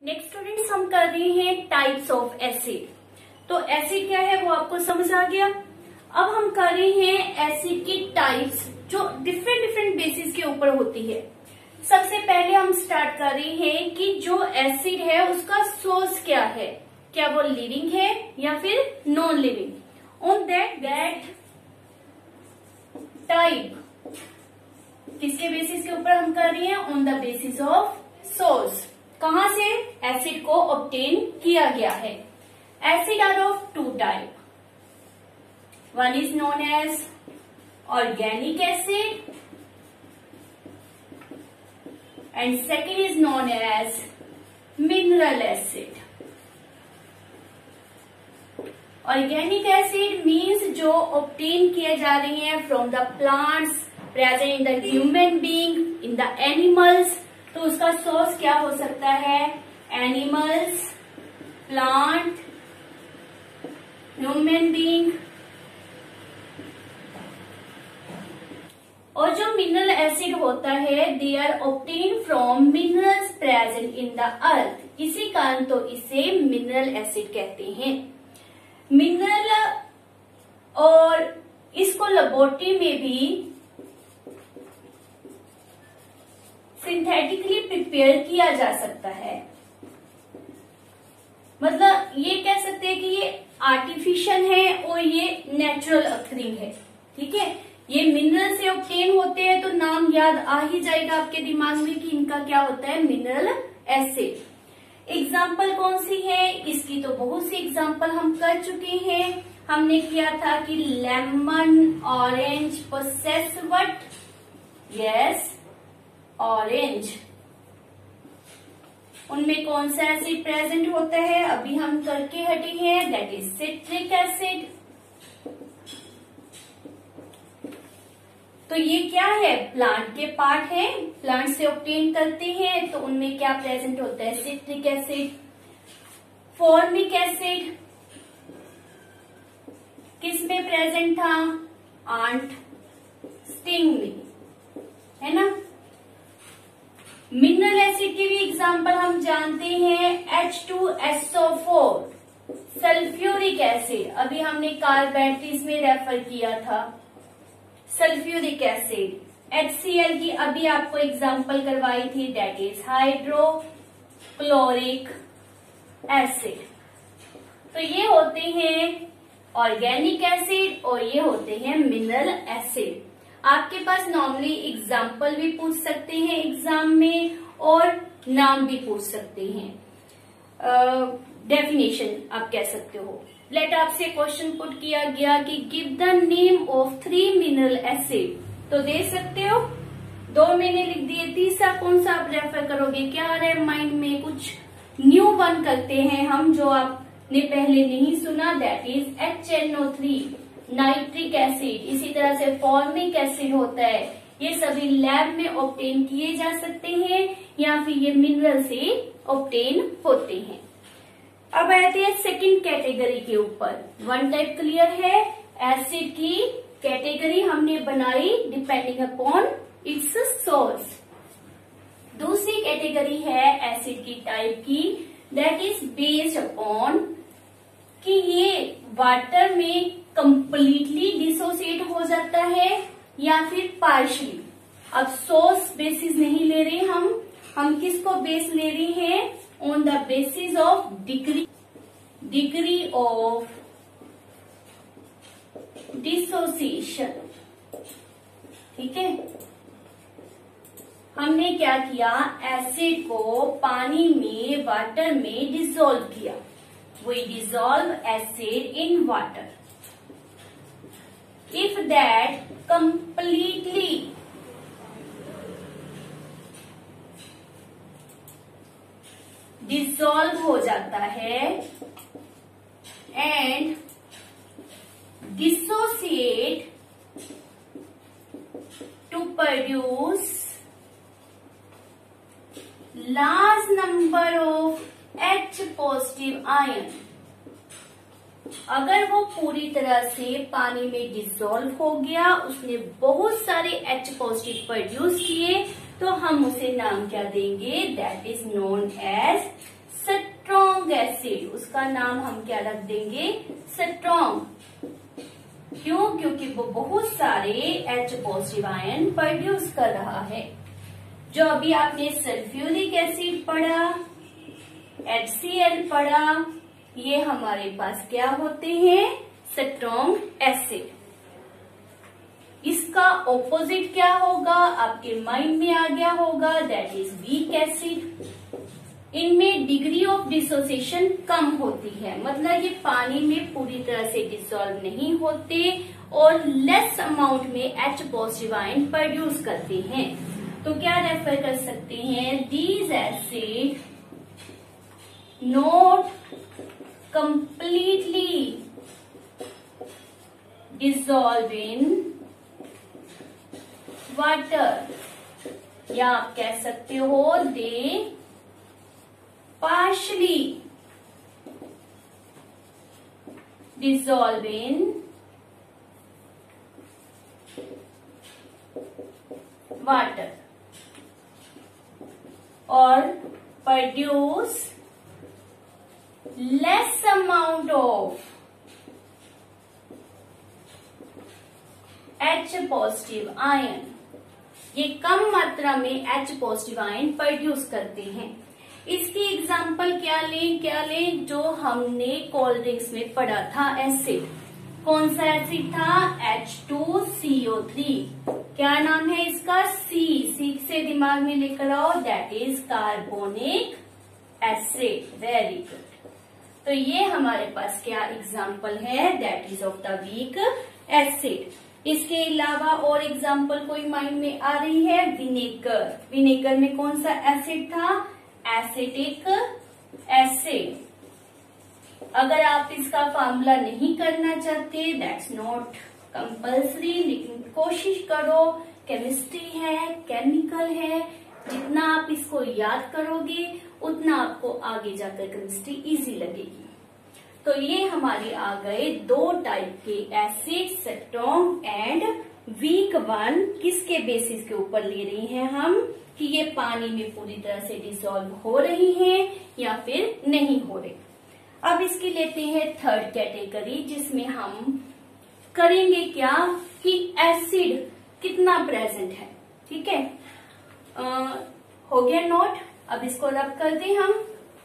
Next students हम कर रहे हैं टाइप्स ऑफ एसिड। तो एसिड क्या है वो आपको समझ आ गया। अब हम कर रहे हैं एसिड की टाइप्स जो डिफरेंट बेसिस के ऊपर होती है। सबसे पहले हम स्टार्ट कर रहे हैं कि जो एसिड है उसका सोर्स क्या है, क्या वो लिविंग है या फिर non living. On that type किसके बेसिस के ऊपर हम कर रहे हैं, on the basis of source, कहां से एसिड को ऑब्टेन किया गया है। Acid are of two type, one is known as organic acid and second is known as mineral acid. Organic acid means जो ऑब्टेन किए जा रही हैं from the plants present in the human being, in the animals. तो उसका source क्या हो सकता है, एनिमल्स, प्लांट, ह्यूमन बीइंग। और जो मिनरल एसिड होता है they are obtain from minerals present in the earth, इसी कारण तो इसे मिनरल एसिड कहते हैं। मिनरल और इसको लेबोरेटरी में भी सिंथेटिकली प्रिपेयर किया जा सकता है। मतलब ये कह सकते हैं कि ये आर्टिफिशियल है और ये नेचुरल अथरिंग है। ठीक है, ये मिनरल से ऑब्टेन होते हैं तो नाम याद आ ही जाएगा आपके दिमाग में कि इनका क्या होता है, मिनरल एसिड। एग्जाम्पल कौन सी है, इसकी तो बहुत सी एग्जाम्पल हम कर चुके हैं। हमने किया था कि lemon, orange possess what, yes orange. उनमें कौन सा एसिड प्रेजेंट होता है, अभी हम करके हटे हैं, दैट इज सिट्रिक एसिड। तो ये क्या है, प्लांट के पार्ट है, प्लांट से ऑब्टेन करते हैं तो उनमें क्या प्रेजेंट होता है, सिट्रिक एसिड। फॉर्मिक एसिड किस में प्रेजेंट था, आंट स्टिंग में, है ना। मिनरल एसिड की भी एग्जाम्पल हम जानते हैं, H2SO4, सल्फ्यूरिक एसिड, अभी हमने कार बैटरीज में रेफर किया था। सल्फ्यूरिक एसिड, HCl की अभी आपको एग्जाम्पल करवाई थी, दैट इज हाइड्रोक्लोरिक एसिड। तो ये होते हैं ऑर्गेनिक एसिड और ये होते हैं मिनरल एसिड। आपके पास नॉर्मली एग्जाम्पल भी पूछ सकते हैं एग्जाम में और नाम भी पूछ सकते हैं, डेफिनेशन आप कह सकते हो। लेट आपसे क्वेश्चन पुट किया गया कि give the name of 3 mineral acid, तो दे सकते हो, 2 मैंने लिख दिए, तीसरा कौन सा आप रेफर करोगे, क्या आ रहा है माइंड में, कुछ न्यू वन करते हैं हम जो आपने पहले नहीं सुना, that is HNO3 nitric acid. इसी तरह से फॉर्मिक एसिड होता है, ये सभी लैब में ऑब्टेन किए जा सकते हैं या फिर ये मिनरल से ऑब्टेन होते हैं। अब आते हैं सेकंड कैटेगरी के ऊपर। वन टाइप क्लियर है, एसिड की कैटेगरी हमने बनाई डिपेंडिंग अपॉन इट्स सोर्स। दूसरी कैटेगरी है एसिड की टाइप की, दैट इज बेस्ड अपॉन कि ये वाटर में कंप्लीटली डिसोसिएट हो जाता है या फिर पार्शली। अब सोर्स बेसिस नहीं ले रहे हम किसको बेस ले रहे हैं, on the basis of degree of dissociation. ठीक है, हमने क्या किया, एसिड को पानी में, वाटर में डिसॉल्व किया। We dissolve acid in water. If that completely dissolve हो जाता है and dissociate to produce large number of H positive ion, अगर वो पूरी तरह से पानी में डिसॉल्व हो गया, उसने बहुत सारे H पॉजिटिव प्रोड्यूस किए, तो हम उसे नाम क्या देंगे, that is known as acid, उसका नाम हम क्या रख देंगे, स्ट्रॉन्ग। क्यों? क्योंकि वो बहुत सारे H पॉजिटिव आयन प्रोड्यूस कर रहा है। जो अभी आपने सल्फ्यूरिक एसिड पढ़ा, HCl पढ़ा, ये हमारे पास क्या होते हैं, स्ट्रॉन्ग एसिड। इसका ऑपोजिट क्या होगा, आपके माइंड में आ गया होगा, दैट इज वीक एसिड। इनमें डिग्री ऑफ डिसोसिएशन कम होती है, मतलब ये पानी में पूरी तरह से डिसॉल्व नहीं होते और लेस अमाउंट में H पॉजिटिव आयन प्रोड्यूस करते हैं। तो क्या रेफर कर सकते हैं, these acid not completely dissolve in water, या आप कह सकते हो they partially dissolve in water or produce less amount of H positive ion, ये कम मात्रा में H पॉजिटिव आयन प्रोड्यूस करते हैं। इसकी एग्जाम्पल क्या लें, जो हमने कोल्ड ड्रिंक्स में पढ़ा था एसिड। कौन सा एसिड था, H2CO3। क्या नाम है इसका, सी से दिमाग में लेकर आओ, that is carbonic acid. Very good. तो ये हमारे पास क्या एग्जाम्पल है, that is of the weak acid. इसके अलावा और एग्जाम्पल कोई माइंड में आ रही है, विनेगर। विनेगर में कौन सा एसिड था, एसिटिक एसिड। अगर आप इसका फॉर्मूला नहीं करना चाहते, दैट्स नॉट कंपल्सरी, लेकिन कोशिश करो, केमिस्ट्री है, केमिकल है, जितना आप इसको याद करोगे उतना आपको आगे जाकर केमिस्ट्री इजी लगेगी। तो ये हमारे आ गए दो टाइप के acid, strong and weak one. किसके बेसिस के ऊपर ले रही हैं हम, कि ये पानी में पूरी तरह से डिसॉल्व हो रही हैं या फिर नहीं हो रही। अब इसकी लेते हैं थर्ड कैटेगरी, जिसमें हम करेंगे क्या, कि एसिड कितना प्रेजेंट है। ठीक है, हो गया नोट। अब इसको रब कर दें हम।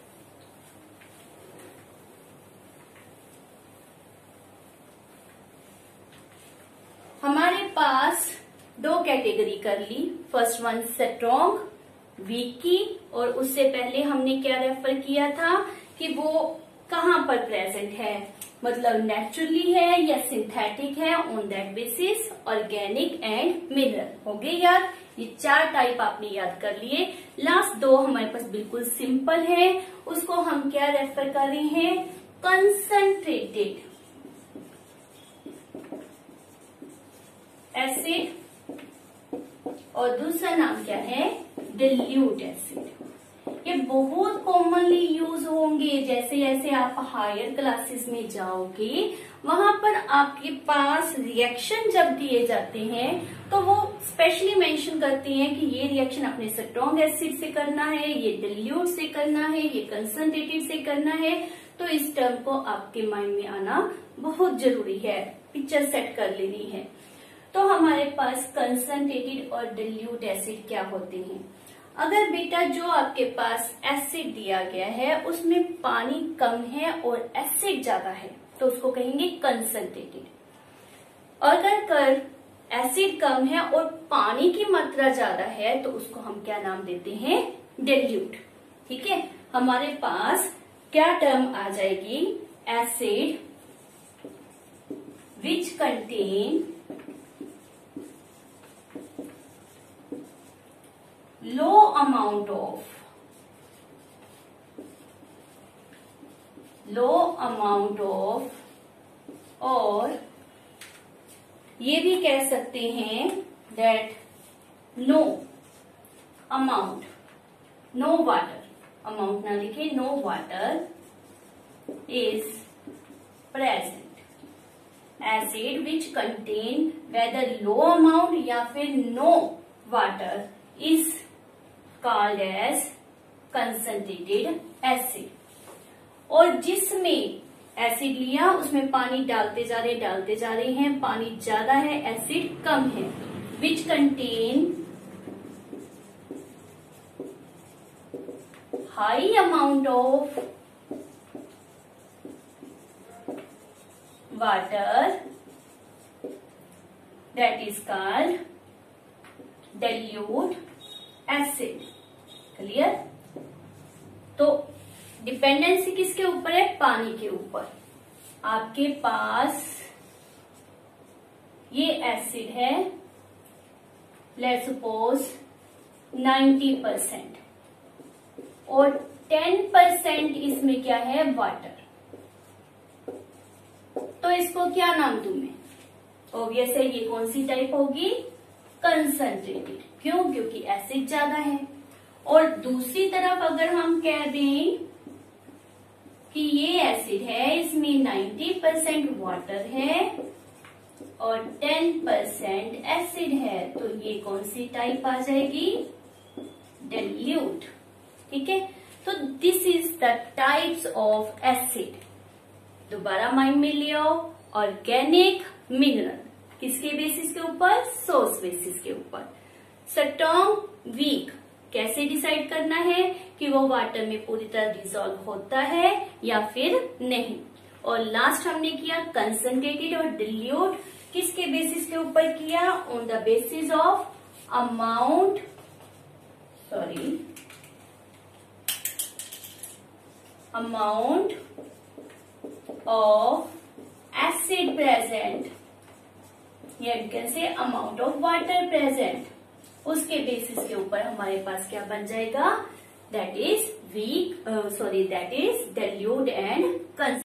हमारे पास दो कैटेगरी कर ली, फर्स्ट वन स्ट्रॉन्ग वीक की, और उससे पहले हमने क्या रेफर किया था कि वो कहाँ पर प्रेजेंट है, मतलब नेचुरली है या सिंथेटिक है, on that basis organic and mineral. हो गए याद, ये चार टाइप आपने याद कर लिए। लास्ट दो हमारे पास बिल्कुल सिंपल है, उसको हम क्या रेफर कर रहे हैं, कंसंट्रेटेड एसिड, और दूसरा नाम क्या है, डिल्यूट एसिड। ये बहुत कॉमनली यूज होंगे, जैसे जैसे आप हायर क्लासेस में जाओगे वहां पर आपके पास रिएक्शन जब दिए जाते हैं तो वो स्पेशली मेंशन करते हैं कि ये रिएक्शन अपने स्ट्रॉन्ग एसिड से करना है, ये डिल्यूट से करना है, ये कंसंट्रेटेड से करना है। तो इस टर्म को आपके माइंड में आना बहुत जरूरी है, पिक्चर सेट कर लेनी है। तो हमारे पास कंसंट्रेटेड और डिल्यूट एसिड क्या होते हैं। अगर बेटा जो आपके पास एसिड दिया गया है उसमें पानी कम है और एसिड ज्यादा है तो उसको कहेंगे कंसंट्रेटेड। अगर एसिड कम है और पानी की मात्रा ज्यादा है तो उसको हम क्या नाम देते हैं, डिल्यूट। ठीक है, हमारे पास क्या टर्म आ जाएगी, acid which contain low amount of और ये भी कह सकते हैं that no amount, no water, amount ना लिखे, no water is present. Acid which contain whether low amount या फिर no water is called as concentrated acid। और जिसमें एसिड लिया उसमें पानी डालते जा रहे हैं, पानी ज्यादा है एसिड कम है, which contain high amount of water, that is called dilute acid. Clear? तो डिपेंडेंसी किसके ऊपर है? पानी के ऊपर। आपके पास ये एसिड है, लेट्स सपोज 90% और 10% इसमें क्या है? वाटर। तो इसको क्या नाम दूं मैं? ऑब्वियस है ये कौन सी टाइप होगी? कंसंट्रेटेड। क्यों? क्योंकि एसिड ज्यादा है। और दूसरी तरफ अगर हम कह दें कि ये एसिड है, इसमें 90% वाटर है और 10% एसिड है, तो ये कौन सी टाइप आ जाएगी? dilute। ठीक है, तो this is the types of acid. दोबारा माइंड में ले आओ, ऑर्गेनिक मिनरल किसके बेसिस के ऊपर? सोर्स बेसिस के ऊपर। स्ट्रॉन्ग वीक कैसे डिसाइड करना है कि वो वाटर में पूरी तरह डिसॉल्व होता है या फिर नहीं। और लास्ट हमने किया कंसंट्रेटेड और डिल्यूट किसके बेसिस के ऊपर किया? On the basis of amount of acid present, या you can say amount of water present, उसके बेसिस के ऊपर हमारे पास क्या बन जाएगा? that is dilute and